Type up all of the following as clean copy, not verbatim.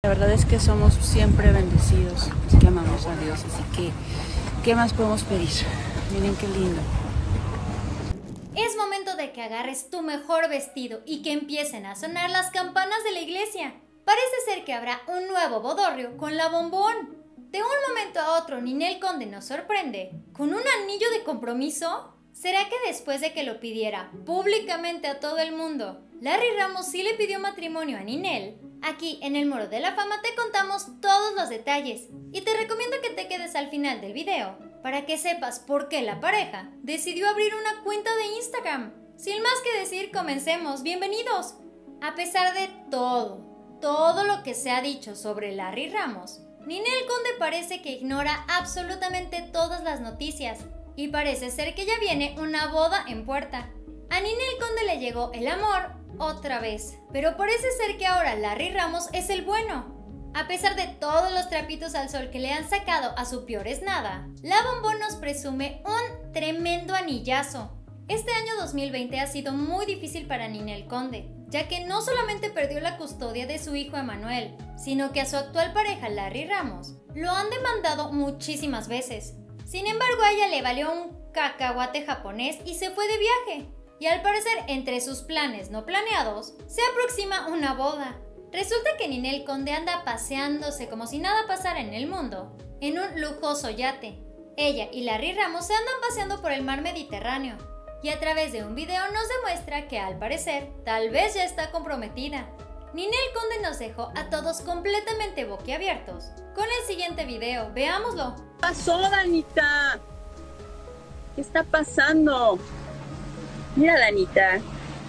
La verdad es que somos siempre bendecidos, es que amamos a Dios, así que ¿qué más podemos pedir? Miren qué lindo. Es momento de que agarres tu mejor vestido y que empiecen a sonar las campanas de la iglesia. Parece ser que habrá un nuevo bodorrio con la bombón. De un momento a otro, Ninel Conde nos sorprende con un anillo de compromiso. ¿Será que después de que lo pidiera públicamente a todo el mundo, Larry Ramos sí le pidió matrimonio a Ninel? Aquí en el Muro de la Fama te contamos todos los detalles y te recomiendo que te quedes al final del video para que sepas por qué la pareja decidió abrir una cuenta de Instagram. Sin más que decir, comencemos. ¡Bienvenidos! A pesar de todo lo que se ha dicho sobre Larry Ramos, Ninel Conde parece que ignora absolutamente todas las noticias y parece ser que ya viene una boda en puerta. A Ninel Conde le llegó el amor otra vez, pero parece ser que ahora Larry Ramos es el bueno. A pesar de todos los trapitos al sol que le han sacado a su peor es nada, la bombón nos presume un tremendo anillazo. Este año 2020 ha sido muy difícil para Ninel Conde, ya que no solamente perdió la custodia de su hijo Emanuel, sino que a su actual pareja Larry Ramos lo han demandado muchísimas veces. Sin embargo, a ella le valió un cacahuate japonés y se fue de viaje. Y al parecer, entre sus planes no planeados, se aproxima una boda. Resulta que Ninel Conde anda paseándose como si nada pasara en el mundo, en un lujoso yate. Ella y Larry Ramos se andan paseando por el mar Mediterráneo, y a través de un video nos demuestra que al parecer, tal vez ya está comprometida. Ninel Conde nos dejó a todos completamente boquiabiertos con el siguiente video, veámoslo. ¿Qué pasó, Danita? ¿Qué está pasando? Mira, Danita.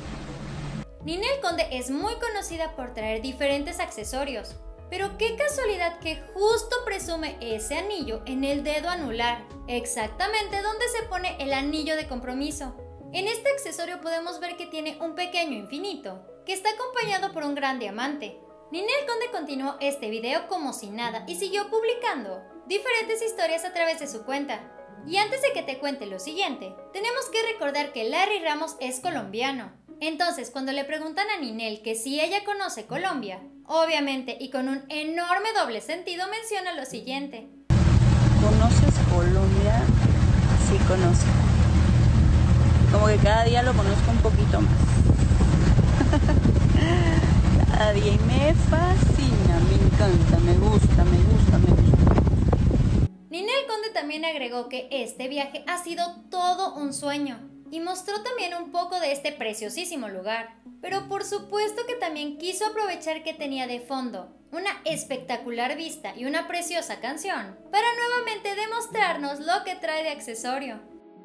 Ninel Conde es muy conocida por traer diferentes accesorios, pero qué casualidad que justo presume ese anillo en el dedo anular, exactamente donde se pone el anillo de compromiso. En este accesorio podemos ver que tiene un pequeño infinito, que está acompañado por un gran diamante. Ninel Conde continuó este video como si nada y siguió publicando diferentes historias a través de su cuenta. Y antes de que te cuente lo siguiente, tenemos que recordar que Larry Ramos es colombiano. Entonces, cuando le preguntan a Ninel que si ella conoce Colombia, obviamente y con un enorme doble sentido menciona lo siguiente. ¿Conoces Colombia? Sí, conozco. Como que cada día lo conozco un poquito más. Cada día y me fascina, me encanta, me gusta. Ninel Conde también agregó que este viaje ha sido todo un sueño y mostró también un poco de este preciosísimo lugar. Pero por supuesto que también quiso aprovechar que tenía de fondo una espectacular vista y una preciosa canción para nuevamente demostrarnos lo que trae de accesorio.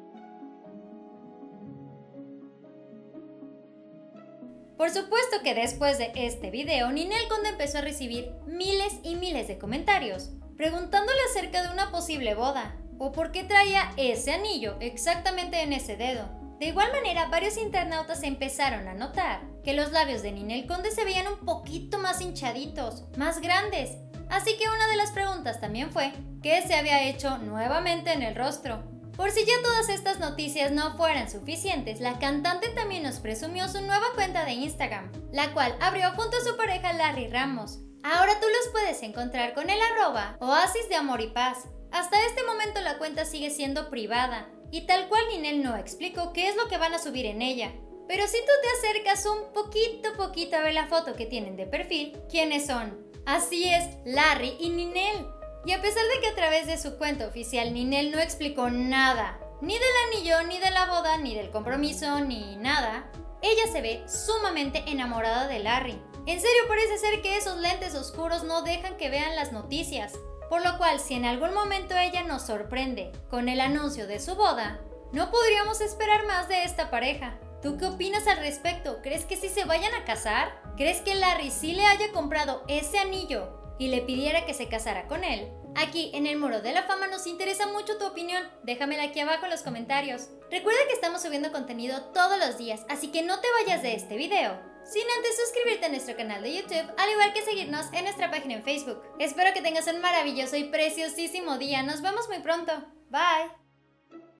Por supuesto que después de este video, Ninel Conde empezó a recibir miles y miles de comentarios, preguntándole acerca de una posible boda, o por qué traía ese anillo exactamente en ese dedo. De igual manera, varios internautas empezaron a notar que los labios de Ninel Conde se veían un poquito más hinchaditos, más grandes. Así que una de las preguntas también fue, ¿qué se había hecho nuevamente en el rostro? Por si ya todas estas noticias no fueran suficientes, la cantante también nos presumió su nueva cuenta de Instagram, la cual abrió junto a su pareja Larry Ramos. Ahora tú los puedes encontrar con el @Oasis de Amor y Paz. Hasta este momento la cuenta sigue siendo privada, y tal cual Ninel no explicó qué es lo que van a subir en ella. Pero si tú te acercas un poquito a ver la foto que tienen de perfil, ¿quiénes son? Así es, Larry y Ninel. Y a pesar de que a través de su cuenta oficial Ninel no explicó nada, ni del anillo, ni de la boda, ni del compromiso, ni nada, ella se ve sumamente enamorada de Larry. En serio, parece ser que esos lentes oscuros no dejan que vean las noticias. Por lo cual, si en algún momento ella nos sorprende con el anuncio de su boda, no podríamos esperar más de esta pareja. ¿Tú qué opinas al respecto? ¿Crees que sí se vayan a casar? ¿Crees que Larry sí le haya comprado ese anillo y le pidiera que se casara con él? Aquí en el Muro de la Fama nos interesa mucho tu opinión. Déjamela aquí abajo en los comentarios. Recuerda que estamos subiendo contenido todos los días, así que no te vayas de este video sin antes suscribirte a nuestro canal de YouTube, al igual que seguirnos en nuestra página en Facebook. Espero que tengas un maravilloso y preciosísimo día. Nos vemos muy pronto. Bye.